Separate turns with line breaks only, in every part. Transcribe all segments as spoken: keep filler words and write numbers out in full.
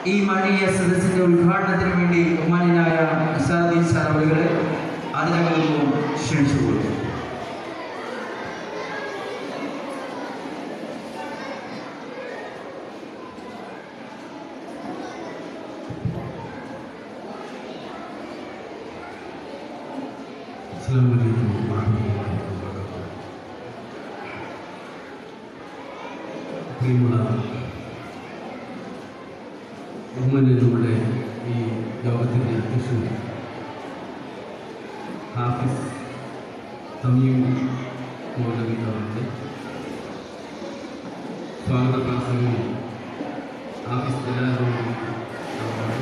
ഈ മഹനീയ സദസ്സിന്റെ ഉദ്ഘാടനത്തിന് വേണ്ടി ബഹുമാന്യനായ സാദീൻ സാർ അവരുകളെ അതിനകം ക്ഷണിച്ചു കൊടുത്തു.
പ്രിയമുള്ള ബഹുമാന്യ നമ്മുടെ ഈ യോഗത്തിൻ്റെ അധ്യക്ഷൻ ഹാഫിസ് തമീം മൗലവി അവരുടെ സ്വാഗത പ്രാസംഗം ഹാഫിസ് ജലാലുദ്ദീൻ അവരുടെ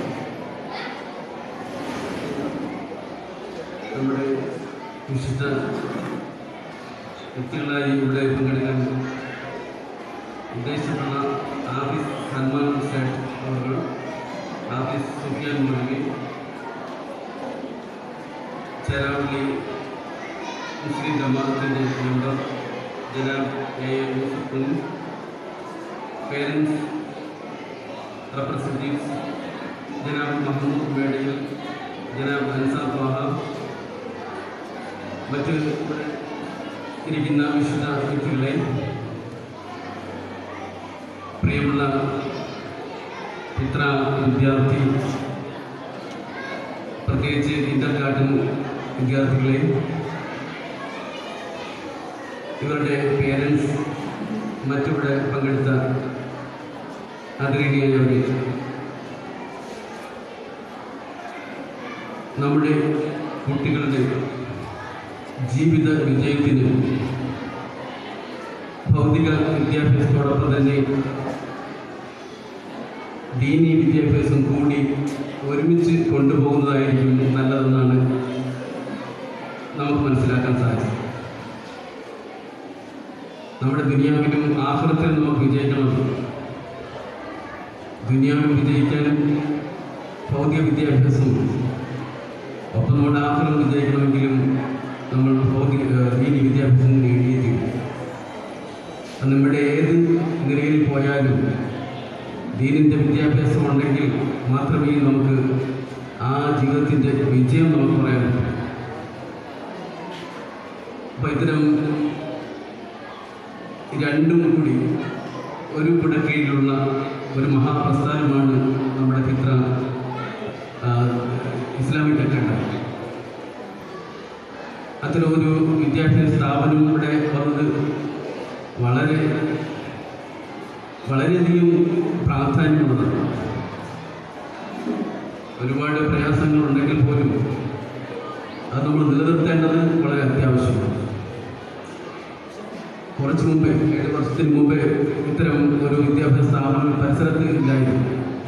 നമ്മുടെ വിശുദ്ധ വ്യക്തികളായി ഇവിടെ പങ്കെടുക്കാൻ ഉദ്ദേശിച്ചിട്ടുള്ള ഹാഫിസ് സൽമാൻ സേഠ് അവർ, ഹാഫിസ് സുഫിയാൻ മൗലവി, ചേരാവള്ളി മുസ്ലിം ജമാഅത്തിൻ്റെ മെമ്പർ ജനാബ് A A Yusuf, parents representatives ജനാബ് മഹമ്മൂദ് മേഡയിൽ, ജനാബ് അൻസാർ ത്വാഹ, മറ്റ് ഇരിക്കുന്ന വിശുദ്ധ വ്യക്തികളെ, പ്രിയമുള്ള ചിത്ര വിദ്യാർത്ഥി, പ്രത്യേകിച്ച് കിൻഡർ ഗാർഡൻ വിദ്യാർത്ഥികളെ, ഇവരുടെ പേരൻസ്, മറ്റിവിടെ പങ്കെടുത്ത ആദരണീയവരെ, നമ്മുടെ കുട്ടികളുടെ ജീവിത വിജയത്തിന് ഭൗതിക വിദ്യാഭ്യാസത്തോടൊപ്പം തന്നെ ദീനീ വിദ്യാഭ്യാസം കൂടി ഒരുമിച്ച് കൊണ്ടുപോകുന്നതായിരിക്കും നല്ലതെന്നാണ് നമുക്ക് മനസ്സിലാക്കാൻ സാധിച്ചത്. നമ്മുടെ ദുനിയാവിലും ആഖിറത്തിലും നമുക്ക് വിജയിക്കണം. ദുനിയാവിൽ വിജയിക്കാനും ഭൗതിക വിദ്യാഭ്യാസം, ഒപ്പം നമ്മുടെ ആഖിറം വിജയിക്കണമെങ്കിലും നമ്മൾ ഭൗതിക ദീനീ വിദ്യാഭ്യാസം നേടിയിരിക്കും. നമ്മുടെ ഏത് നിലയിൽ പോയാലും ദീനിൻ്റെ വിദ്യാഭ്യാസം ഉണ്ടെങ്കിൽ മാത്രമേ നമുക്ക് ആ ജീവിതത്തിൻ്റെ വിജയം നമുക്ക് പറയാൻ പറ്റൂ. അപ്പം ഇത്തരം രണ്ടും കൂടി ഒരു കുടക്കീഴിലുള്ള ഒരു മഹാപ്രസ്ഥാനമാണ് നമ്മുടെ ഫിത്ര ഇസ്ലാമിക് അക്കാദമി. അത്തരമൊരു വിദ്യാഭ്യാസ സ്ഥാപനം ഇവിടെ വന്നത് വളരെ വളരെയധികം പ്രാധാന്യമുള്ളതാണ്. ഒരുപാട് പ്രയാസങ്ങളുണ്ടെങ്കിൽ പോലും അത് നമ്മൾ നിലനിർത്തേണ്ടത് വളരെ അത്യാവശ്യമാണ്. കുറച്ച് മുമ്പേ, ഏഴ് വർഷത്തിന് മുമ്പേ ഇത്തരം ഒരു വിദ്യാഭ്യാസ സ്ഥാപനം പരിസരത്ത് ഇല്ലായിരുന്നു.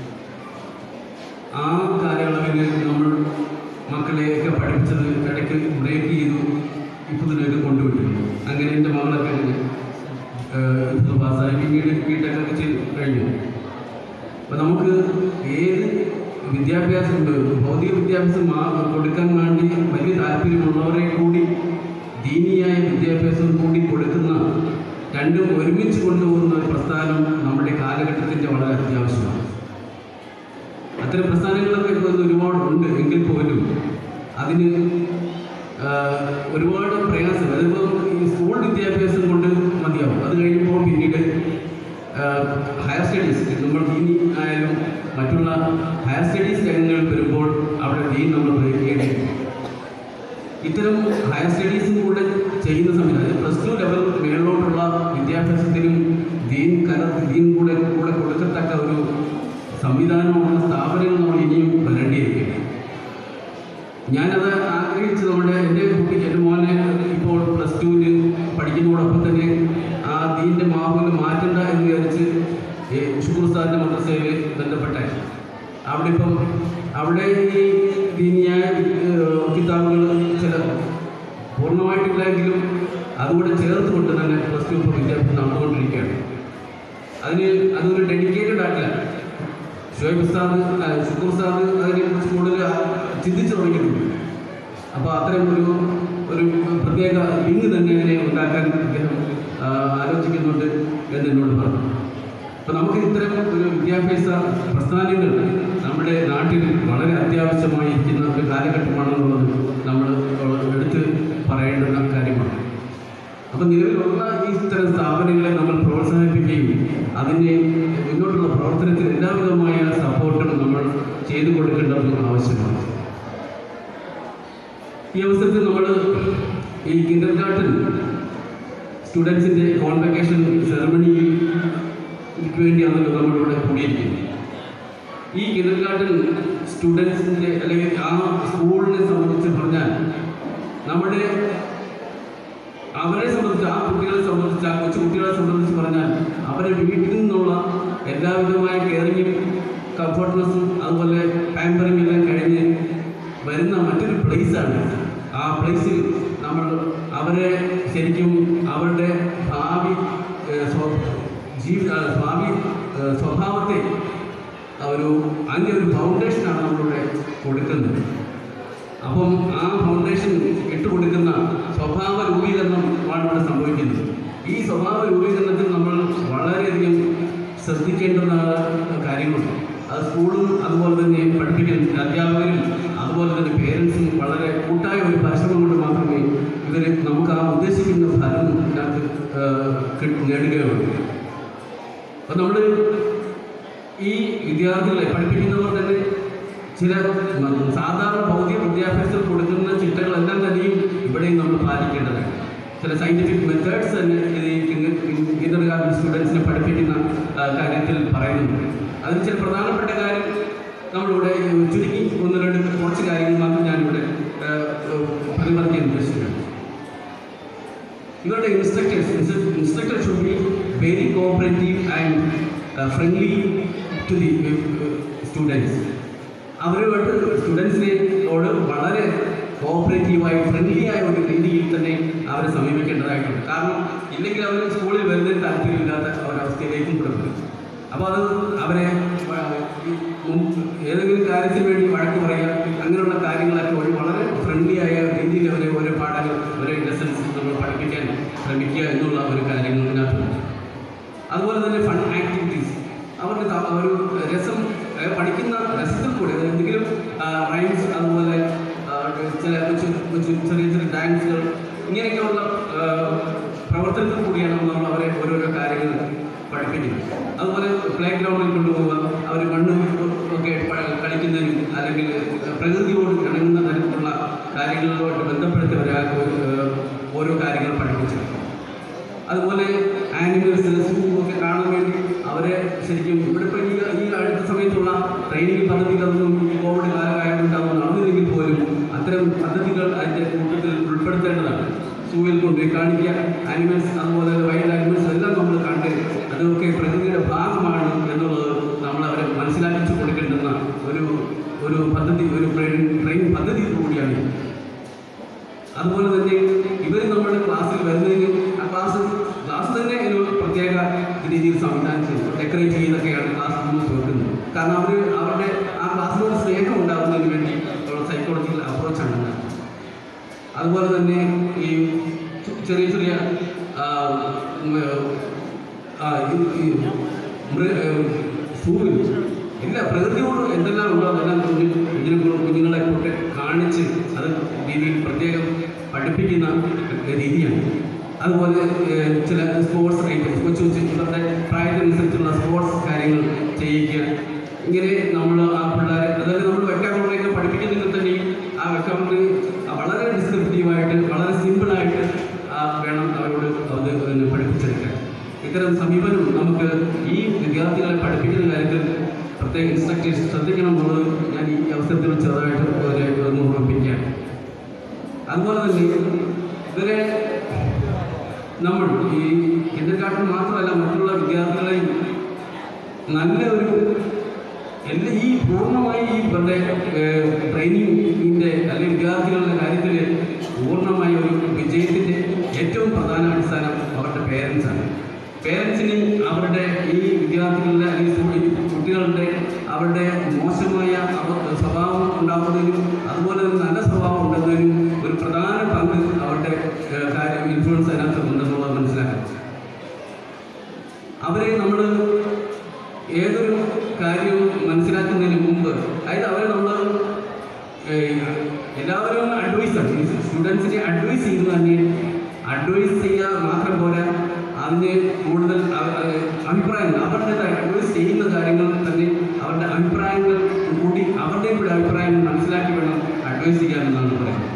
ആ കാലയളവിൽ നമ്മൾ മക്കളെയൊക്കെ പഠിപ്പിച്ചത് ഇടയ്ക്ക് ബ്രേക്ക് ചെയ്തു ഇപ്പത്തിനൊക്കെ കൊണ്ടുവിട്ടിരുന്നു. അങ്ങനെ എൻ്റെ മകളൊക്കെ അങ്ങനെ ഇപ്പം പാസ്സായി പിന്നീട് ബിടെക്കൊക്കെ ചെയ്ത് കഴിഞ്ഞു. അപ്പം നമുക്ക് ഏത് വിദ്യാഭ്യാസം, ഭൗതിക വിദ്യാഭ്യാസം കൊടുക്കാൻ വേണ്ടി വലിയ താല്പര്യമുള്ളവരെ കൂടി ദീനിയായ വിദ്യാഭ്യാസം കൂടി കൊടുക്കുന്ന, രണ്ടും ഒരുമിച്ച് കൊണ്ടുപോകുന്ന ഒരു പ്രസ്ഥാനം നമ്മുടെ കാലഘട്ടത്തിൻ്റെ വളരെ അത്യാവശ്യമാണ്. അത്തരം പ്രസ്ഥാനങ്ങളൊക്കെ ഇപ്പോൾ ഒരുപാടുണ്ട് എങ്കിൽ പോലും അതിന് ഒരുപാട് പ്രയാസം, അതിപ്പോൾ ഈ സ്കൂൾ വിദ്യാഭ്യാസം കൊണ്ട് മതിയാവും. അത് കഴിയുമ്പോൾ പിന്നീട് ഹയർ സ്റ്റഡീസ്, നമ്മൾ ദീനി ആയാലും മറ്റുള്ള ഹയർ സ്റ്റഡീസ് രംഗങ്ങളിൽ വരുമ്പോൾ അവിടെ ദീൻ നമ്മൾ പ്രയോഗിക്കേണ്ടിയിരിക്കും. ഇത്തരം ഹയർ സ്റ്റഡീസും കൂടെ ചെയ്യുന്ന സമയത്ത്, അതായത് പ്ലസ് ടു ലെവൽ മേളിലോട്ടുള്ള വിദ്യാഭ്യാസത്തിനും ദീൻ കല ദീൻ കൂടെ കൂടെ കൊടുക്കത്തക്ക ഒരു സംവിധാനമുള്ള സ്ഥാപനങ്ങൾ നമ്മൾ ഇനിയും വരേണ്ടിയിരിക്കുകയാണ്. ഞാനത് ആഗ്രഹിച്ച് നമ്മുടെ എൻ്റെ കുട്ടിക്ക്, എൻ്റെ മോനെ ഇപ്പോൾ പ്ലസ് ടുവിന് പഠിക്കുന്നതോടൊപ്പം തന്നെ ആ ദീൻ്റെ മാഹോല് മാറ്റണ്ട എന്ന് വിചാരിച്ച് ഷുക്കൂർ സാറിൻ്റെ മദ്രസയിൽ ബന്ധപ്പെട്ടായി. അവിടെ ഇപ്പം അവിടെ ഈ ദീനിയായ കിതാബുകൾ ചില പൂർണ്ണമായിട്ടില്ലെങ്കിലും അതുകൂടെ ചേർത്തുകൊണ്ട് തന്നെ പ്ലസ് ടു വിദ്യാഭ്യാസം നടന്നുകൊണ്ടിരിക്കുകയാണ്. അതിന് അതൊരു ഡെഡിക്കേറ്റഡ് ആയിട്ടില്ല. ഷുഹൈബ് ഉസ്താദ്, ഷുക്കൂർ ഉസ്താദ് അതിനെക്കുറിച്ച് കൂടുതൽ ചിന്തിച്ചു തുടങ്ങിയിട്ടുണ്ട്. അപ്പോൾ അത്തരം ഒരു ഒരു പ്രത്യേക ലിങ്ക് തന്നെ ഇതിനെ ഉണ്ടാക്കാൻ അദ്ദേഹം ആലോചിക്കുന്നുണ്ട് എന്ന് എന്നോട് പറഞ്ഞു. അപ്പോൾ നമുക്ക് ഇത്തരം ഒരു വിദ്യാഭ്യാസ പ്രസ്ഥാനങ്ങൾ നമ്മുടെ നാട്ടിൽ വളരെ അത്യാവശ്യമായിരിക്കുന്ന ഒരു കാലഘട്ടമാണെന്നുള്ളത് നമ്മൾ എടുത്ത് പറയേണ്ടുന്ന കാര്യമാണ്. അപ്പോൾ നിലവിലുള്ള ഈ ഇത്തരം സ്ഥാപനങ്ങളെ നമ്മൾ പ്രോത്സാഹിപ്പിക്കുകയും അതിൻ്റെ മുന്നോട്ടുള്ള പ്രവർത്തനത്തിൽ എല്ലാവിധമായ സപ്പോർട്ടും നമ്മൾ ചെയ്തു കൊടുക്കേണ്ടത് ആവശ്യമാണ്. ഈ അവസരത്തിൽ നമ്മൾ ഈ കിൻഡർഗാർട്ടൻ സ്റ്റുഡൻസിൻ്റെ കോൺവെക്കേഷൻ സെറമണിക്ക് വേണ്ടിയാണല്ലോ നമ്മളിവിടെ കൂടിയിരിക്കുന്നത്. ഈ കിൻഡർഗാർട്ടൻ സ്റ്റുഡൻസിൻ്റെ അല്ലെങ്കിൽ ആ സ്കൂളിനെ സംബന്ധിച്ച് പറഞ്ഞാൽ നമ്മുടെ അവരെ സംബന്ധിച്ച് ആ കുട്ടികളെ സംബന്ധിച്ച് ആ കൊച്ചു കുട്ടികളെ സംബന്ധിച്ച് പറഞ്ഞാൽ അവരെ വീട്ടിൽ നിന്നുള്ള എല്ലാവിധമായ കെയറിങ്ങും കംഫർട്ട്നെസ്സും അതുപോലെ പാമ്പറിങ് എല്ലാം കഴിഞ്ഞ് വരുന്ന മറ്റൊരു പ്ലേസാണ്. ആ പ്ലേസിൽ നമ്മൾ അവരെ ശരിക്കും അവരുടെ ഭാവി ജീവിത ഭാവി സ്വഭാവത്തെ ഒരു അതിൻ്റെ ഒരു ഫൗണ്ടേഷനാണ് നമ്മളിവിടെ കൊടുക്കുന്നത്. അപ്പം ആ ഫൗണ്ടേഷൻ ഇട്ടുകൊടുക്കുന്ന സ്വഭാവ രൂപീകരണമാണ് ഇവിടെ സംഭവിക്കുന്നത്. ഈ സ്വഭാവ രൂപീകരണത്തിൽ നമ്മൾ വളരെയധികം ശ്രദ്ധിക്കേണ്ടുന്ന കാര്യങ്ങളുണ്ട്. അത് സ്കൂളും അതുപോലെ തന്നെ പഠിപ്പിക്കുന്ന അധ്യാപകരും അതുപോലെ തന്നെ പേരൻസും വളരെ കൂട്ടായ ഒരു പരിശ്രമം കൊണ്ട് മാത്രമേ ഇവർ നമുക്ക് ആ ഉദ്ദേശിക്കുന്ന ഫലം ഇതിനകത്ത് നേടുകയുള്ളൂ. അപ്പം നമ്മൾ ഈ വിദ്യാർത്ഥികളെ പഠിപ്പിക്കുന്നവർ തന്നെ ചില സാധാരണ ഭൗതിക വിദ്യാഭ്യാസത്തിൽ കൊടുക്കുന്ന ചിട്ടകളെല്ലാം തന്നെയും ഇവിടെയും നമ്മൾ പാലിക്കേണ്ടതാണ്. ചില സയൻറ്റിഫിക് മെത്തേഡ്സ് തന്നെ ഈ കിൻഡർഗാർട്ടൻ സ്റ്റുഡൻസിനെ പഠിപ്പിക്കുന്ന കാര്യത്തിൽ പറയുന്നുണ്ട്. അതിന് ചില പ്രധാനപ്പെട്ട കാര്യം നമ്മളിവിടെ ചുരുക്കി ഒന്ന് രണ്ട് കുറച്ച് കാര്യങ്ങൾ മാത്രം ഞാനിവിടെ പ്രതിപാദിക്കാൻ ഉദ്ദേശിക്കുകയാണ്. ഇവരുടെ instructors instructor should be very cooperative and friendly to the students. അവരുമായിട്ട് സ്റ്റുഡൻസിനോട് വളരെ കോഓപ്പറേറ്റീവായി ഫ്രണ്ട്ലി ആയ ഒരു രീതിയിൽ തന്നെ അവരെ സമീപിക്കേണ്ടതായിട്ടുണ്ട്. കാരണം ഇല്ലെങ്കിൽ അവർ സ്കൂളിൽ വരുന്നതിന് താല്പര്യമില്ലാത്ത ഒരവസ്ഥയിലേക്കും പെടുന്നു. അപ്പോൾ അത് അവരെ ഏതെങ്കിലും കാര്യത്തിന് വേണ്ടി വഴക്ക് പറയുക അങ്ങനെയുള്ള കാര്യങ്ങളൊക്കെ ഒരു വളരെ ഫ്രണ്ട്ലി ആയ രീതിയിൽ അവരെ ഓരോ പാഠങ്ങൾ ഓരോ ലെസൺസ് നമ്മൾ പഠിപ്പിക്കാൻ ശ്രമിക്കുക എന്നുള്ള ഒരു കാര്യങ്ങൾ ഇതിനകത്തുണ്ട്. അതുപോലെ തന്നെ ഫൺ ആക്ടിവിറ്റീസ് അവരുടെ ഒരു രസം പഠിക്കുന്ന രസത്തിൽ കൂടി എന്തെങ്കിലും റൈംസ് അതുപോലെ ചില കൊച്ചു കൊച്ചു ചെറിയ ചെറിയ ഡാൻസുകൾ ഇങ്ങനെയൊക്കെയുള്ള പ്രവർത്തനത്തിൽ കൂടിയാണ് നമ്മൾ അവരെ ഓരോരോ കാര്യങ്ങൾ പഠിപ്പിക്കുന്നത്. അതുപോലെ പ്ലേ ഗ്രൗണ്ടിൽ കൊണ്ടുപോകുക, അവർ മണ്ണ് ഒക്കെ കളിക്കുന്നതിനും അല്ലെങ്കിൽ പ്രകൃതിയോട് ഇണങ്ങുന്ന തരത്തിലുള്ള കാര്യങ്ങളുമായിട്ട് ബന്ധപ്പെടുത്തി അവരെ ഓരോ കാര്യങ്ങൾ പഠിപ്പിച്ചു. അതുപോലെ ആനിമൽസ് സൂ ഒക്കെ കാണാൻ വേണ്ടി അവരെ ശരിക്കും ഇവിടെ ഇപ്പോൾ ഈ ഈ അടുത്ത സമയത്തുള്ള ട്രെയിനിങ് പദ്ധതികളൊന്നും ഈ കോവിഡ് കാലമായതുകൊണ്ടാവും നടന്നില്ലെങ്കിൽ പോലും അത്തരം പദ്ധതികൾ അതിൻ്റെ കൂട്ടത്തിൽ ഉൾപ്പെടുത്തേണ്ടതാണ്. സൂവിൽ കൊണ്ടുപോയി കാണിക്കുക, ആനിമൽസ് അതുപോലെ വൈൽഡ് ആനിമൽസ് എല്ലാം നമ്മൾ കണ്ട് അതൊക്കെ പ്രകൃതിയുടെ ഭാഗമാണ് എന്നുള്ളത് നമ്മൾ അവരെ മനസ്സിലാക്കിച്ചു കൊടുക്കേണ്ടുന്ന ഒരു ഒരു പദ്ധതി ഒരു ട്രെയിനിങ് പദ്ധതി കൂടിയാണ്. അതുപോലെ തന്നെ ഇവർ നമ്മുടെ ക്ലാസ്സിൽ വരുന്നതിന് ആ ക്ലാസ് ക്ലാസ് തന്നെ ഒരു പ്രത്യേക രീതിയിൽ സംവിധാനം ചെയ്തു ഡെക്കറേറ്റ് ചെയ്തൊക്കെയാണ് ക്ലാസ് റൂമിൽ ചോദിക്കുന്നത്. കാരണം അവർ അവരുടെ ആ ക്ലാസ്സിനോട് സ്നേഹം ഉണ്ടാകുന്നതിന് വേണ്ടി ഉള്ള സൈക്കോളജിക്കൽ അപ്രോച്ചാണ് ഉണ്ടാകുന്നത്. അതുപോലെ തന്നെ ഈ ചെറിയ ചെറിയ സൂവിൽ എല്ലാ പ്രകൃതിയോട് എന്തെല്ലാം ഉണ്ടോ അതെല്ലാം കുഞ്ഞു കുഞ്ഞിനെ കുഞ്ഞുങ്ങളെ കൊണ്ട് കാണിച്ച് അത് രീതിയിൽ പ്രത്യേകം പഠിപ്പിക്കുന്ന രീതിയാണ്. അതുപോലെ ചില സ്പോർട്സ് ഐറ്റംസ് കൊച്ചു കൊച്ചു ഇവരുടെ പ്രായത്തിനനുസരിച്ചുള്ള സ്പോർട്സ് കാര്യങ്ങൾ ചെയ്യിക്കുക. ഇങ്ങനെ നമ്മൾ ആ പിള്ളേരെ അതായത് നമ്മൾ വെക്കാബുലറിയൊക്കെ പഠിപ്പിക്കുന്നെങ്കിൽ തന്നെയും ആ വെക്കാബുലറി വളരെ ഡിസ്ക്രിപ്റ്റീവായിട്ട് വളരെ സിമ്പിളായിട്ട് വേണം അവരോട് അത് പഠിപ്പിച്ചെടുക്കാൻ. ഇത്തരം സമീപനം നമുക്ക് ഈ വിദ്യാർത്ഥികളെ പഠിപ്പിക്കുന്ന കാര്യത്തിൽ പ്രത്യേക ഇൻസ്ട്രക്ടേഴ്സ് ശ്രദ്ധിക്കണം എന്നുള്ളത് ഞാൻ ഈ അവസരത്തിൽ ചെറുതായിട്ട് ഒന്ന് ഓർമ്മിപ്പിക്കുകയാണ്. അതുപോലെ തന്നെ ഇവരെ നമ്മൾ ഈ കിൻഡർഗാർട്ടൻ മാത്രമല്ല മറ്റുള്ള വിദ്യാർത്ഥികളെയും നല്ല ഒരു എല്ലാ ഈ പൂർണ്ണമായി ഈ ഇവരുടെ ട്രെയിനിങ്ങിൻ്റെ അല്ലെങ്കിൽ വിദ്യാർത്ഥികളുടെ കാര്യത്തിൽ പൂർണ്ണമായ ഒരു വിജയത്തിൻ്റെ ഏറ്റവും പ്രധാന അടിസ്ഥാനം അവരുടെ പേരൻസാണ്. പേരൻസിന് അവരുടെ ഈ വിദ്യാർത്ഥികളുടെ അല്ലെങ്കിൽ കുട്ടികളുടെ അവരുടെ മോശമായ സ്വഭാവം ഉണ്ടാകുന്നതിനും അതുപോലെ തന്നെ നല്ല സ്വഭാവം ഉണ്ടാകുന്നതിനും ഒരു പ്രധാന പങ്ക് അവരുടെ കാര്യം ഇൻഫ്ലുവൻസ് അതിനകത്ത് ഉണ്ടെന്നുള്ളത് മനസ്സിലാക്കണം. അവരെ നമ്മൾ അഭിപ്രായങ്ങൾ അവരുടെ അഡ്വൈസ് ചെയ്യുന്ന കാര്യങ്ങൾ തന്നെ അവരുടെ അഭിപ്രായങ്ങൾ കൂടി അവരുടെയും കൂടി അഭിപ്രായങ്ങൾ മനസ്സിലാക്കി വേണം അഡ്വൈസ് ചെയ്യാമെന്നാണ് പറയുന്നത്.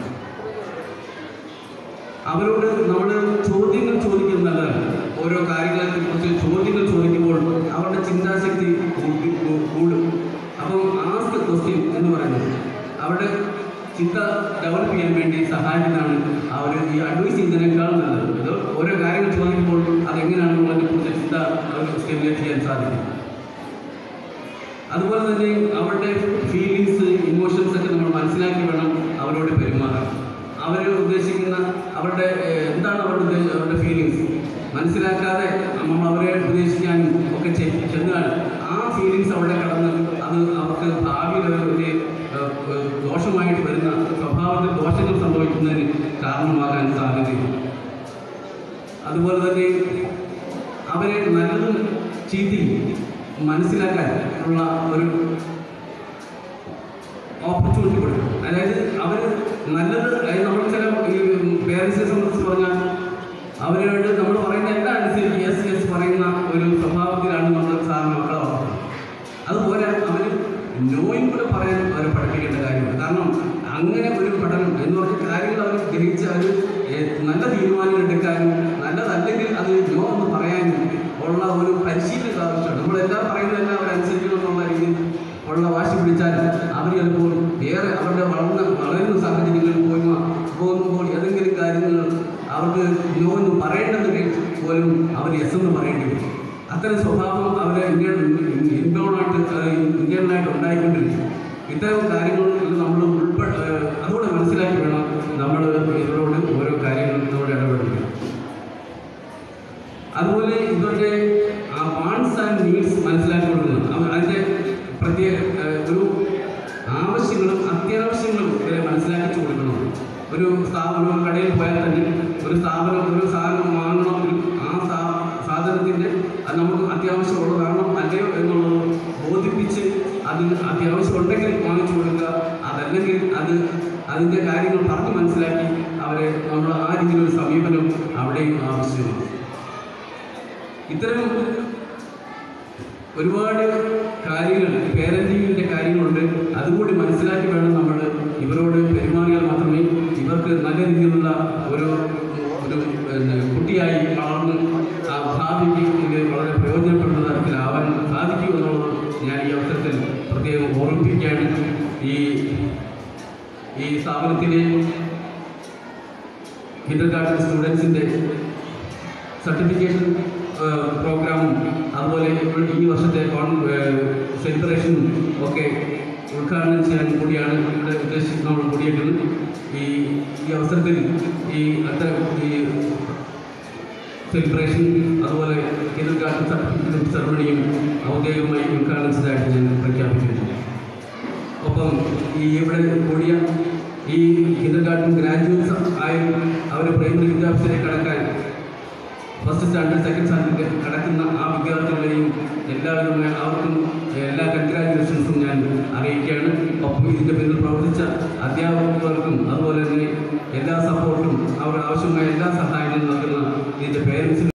അവരോട് നമ്മൾ ചോദ്യങ്ങൾ ചോദിക്കുന്നത് ഓരോ കാര്യങ്ങളെ കുറിച്ച് ചോദ്യങ്ങൾ ചോദിക്കുമ്പോൾ അവരുടെ ചിന്താശക്തി കൂടും. അപ്പം ആസ്ക് ക്വസ്റ്റ്യൻ എന്ന് പറയുന്നത് അവരുടെ ചിന്ത ഡെവലപ്പ് ചെയ്യാൻ വേണ്ടി സഹായിക്കുന്നതാണ്. അവർ ഈ അഡ്വൈസ് ചെയ്യുന്നതിനേക്കാൾ നല്ലത് ഇത് ഓരോ കാര്യങ്ങൾ ചോദിക്കുമ്പോൾ അതെങ്ങനെയാണെന്നുള്ളതിനെ കുറിച്ച് ചിന്ത അവർക്ക് സ്റ്റിമുലേറ്റ് ചെയ്യാൻ സാധിക്കും. അതുപോലെ തന്നെ അവരുടെ ഫീലിങ്സ് ഇമോഷൻസ് ഒക്കെ നമ്മൾ മനസ്സിലാക്കി വേണം അവരോട് പെരുമാറാൻ. അവർ ഉദ്ദേശിക്കുന്ന അവരുടെ എന്താണ് അവരുടെ അവരുടെ ഫീലിങ്സ് മനസ്സിലാക്കാതെ നമ്മൾ അവരെ ഉപദേശിക്കാനും ഒക്കെ ചെന്നാൽ ആ ഫീലിങ്സ് അവിടെ കടന്ന് അത് അവർക്ക് ഭാവിയിൽ ഒരു ദോഷമായിട്ട് വരുന്ന സ്വഭാവത്തിൽ ദോഷങ്ങൾ സംഭവിക്കുന്നതിന് കാരണമാകാൻ സാധ്യതയുണ്ട്. അതുപോലെ തന്നെ അവരെ നല്ലതും ചീത്തയും മനസ്സിലാക്കാൻ ഉള്ള ഒരു ഓപ്പർച്യൂണിറ്റി കൊടുക്കും. അതായത് അവർ നല്ലത് അതായത് നമ്മൾ ചില പേരൻസിനെ സംബന്ധിച്ച് പറഞ്ഞാൽ അവരോട് നമ്മൾ പറയുന്ന എല്ലാം അനുസരിച്ച് യെസ് യെസ് പറയുന്ന ഒരു സ്വഭാവത്തിലാണ് നമ്മൾ സാറിന് മക്കളെ വളർത്തുന്നത്. അതുപോലെ അവർ നോയും കൂടെ പറയാൻ അവരെ പഠിപ്പിക്കേണ്ട കാര്യമാണ്. കാരണം അങ്ങനെ ഒരു പഠനം എന്ന് പറഞ്ഞ കാര്യങ്ങൾ അവർ ഗ്രഹിച്ച് അവർ നല്ല തീരുമാനങ്ങൾ എടുക്കാനും നല്ലതല്ലെങ്കിൽ അത് നോ എന്ന് പറയാനും ഉള്ള ഒരു പരിശീലനം ആവശ്യമാണ്. നമ്മളെല്ലാം പറയുന്നതെല്ലാം അവരനുസരിക്കണം എന്നുള്ള രീതിയിൽ ഉള്ള വാശി പിടിച്ചാൽ അവർ ചിലപ്പോൾ വേറെ അവരുടെ വളർന്ന വളരുന്ന സാഹചര്യങ്ങളിൽ പോയി പോകുമ്പോൾ ഏതെങ്കിലും കാര്യങ്ങൾ അവർക്ക് നോ എന്ന് പറയേണ്ടത് പോലും അവർ യെസ് എന്ന് പറയേണ്ടി വരും. അത്തരം സ്വഭാവം അവരെ ഇന്ത്യ ഇൻഡോണായിട്ട് ഇന്ത്യനായിട്ട് ഉണ്ടായിക്കൊണ്ടിരിക്കും. ഇത്തരം കാര്യങ്ങൾ നമ്മൾ ഉൾപ്പെടെ അതുകൂടെ മനസ്സിലാക്കി വേണം നമ്മൾ ഇവരോട് ഓരോ കാര്യങ്ങളിലൂടെ ഇടപെടുന്നത്. അതുപോലെ ഇവരുടെ ആ വാണ്ട്സ് ആൻഡ് നീഡ്സ് മനസ്സിലാക്കി കൊടുക്കുന്നത് അതിൻ്റെ പ്രത്യേക ഒരു ആവശ്യങ്ങളും അത്യാവശ്യങ്ങളും ഇവരെ മനസ്സിലാക്കി കൊടുക്കണം. ഒരു സ്ഥാപനം കടയിൽ പോയാൽ തന്നെ ഒരു സ്ഥാപനം ഒരു സാധനം വാങ്ങണമെങ്കിൽ ആ സാ സാധനത്തിൻ്റെ അത് നമുക്ക് അത്യാവശ്യമുള്ളതാണോ അല്ലയോ എന്നുള്ളത് ബോധിപ്പിച്ച് അതിന് അത്യാവശ്യം ഉണ്ടെങ്കിൽ വാങ്ങിച്ചു കൊടുക്കുക. അതല്ലെങ്കിൽ അത് അതിൻ്റെ കാര്യങ്ങൾ പറഞ്ഞ് മനസ്സിലാക്കി അവരെ നമ്മൾ ആ രീതിയിലൊരു സമീപനം അവിടെയും ആവശ്യമാണ്. ഇത്തരം ഒരുപാട് കാര്യങ്ങൾ പേരൻറ്റിങ്ങിൻ്റെ കാര്യങ്ങളുണ്ട്. അതുകൂടി മനസ്സിലാക്കി വേണം നമ്മൾ ഇവരോട് പെരുമാറിയാൽ മാത്രമേ ഇവർക്ക് നല്ല രീതിയിലുള്ള ഒരു ഒരു കുട്ടിയായി വളർന്ന് ആ ഭാവിക്ക് ഇത് വളരെ പ്രയോജനപ്പെടുന്ന തരത്തിലാവാൻ സാധിക്കൂ എന്നുള്ളത് ഞാൻ ഈ അവസരത്തിൽ പ്രത്യേകം ഓർമ്മിപ്പിക്കുകയാണ്. ഈ ഈ സ്ഥാപനത്തിലെ കിൻഡർഗാർട്ടൻ സ്റ്റുഡൻസിൻ്റെ സർട്ടിഫിക്കേഷൻ പ്രോഗ്രാമും അതുപോലെ ഈ വർഷത്തെ കോൺ സെലിബ്രേഷനും ഒക്കെ ഉദ്ഘാടനം ചെയ്യാൻ കൂടിയാണ് ഇവിടെ ഉദ്ദേശിച്ച് നമ്മൾ കൂടിയേക്കുന്നത്. ഈ ഈ അവസരത്തിൽ ഈ അത്തരം ഈ സെലിബ്രേഷൻ അതുപോലെ കിൻഡർഗാർട്ടൻ സർട്ടിഫിക്കറ്റ് സെറമണിയും ഔദ്യോഗികമായി ഉദ്ഘാടനം ചെയ്തതായിട്ട് ഞാൻ പ്രഖ്യാപിക്കുന്നു. ഒപ്പം ഈ ഇവിടെ കൂടിയ ഈ കിൻഡർഗാർട്ടൻ ഗ്രാജുവേറ്റ്സ് ആയി അവർ പ്രൈമറി വിദ്യാഭ്യാസത്തിലേക്ക് കടക്കാൻ ഫസ്റ്റ് സ്റ്റാൻഡേർഡ് സെക്കൻഡ് സ്റ്റാൻഡേർഡ് കടക്കുന്ന ആ വിദ്യാർത്ഥികളെയും എല്ലാവരും അവർക്കും എല്ലാ കൺഗ്രാജുലേഷൻസും ഞാൻ അറിയിക്കുകയാണ്. ഒപ്പം ഇതിൻ്റെ പിന്നിൽ പ്രവർത്തിച്ച അധ്യാപകർക്കും അതുപോലെ തന്നെ എല്ലാ സപ്പോർട്ടും അവർ ആവശ്യമായ എല്ലാ സഹായങ്ങളും നൽകുന്ന ഇതിൻ്റെ പേരൻസിനും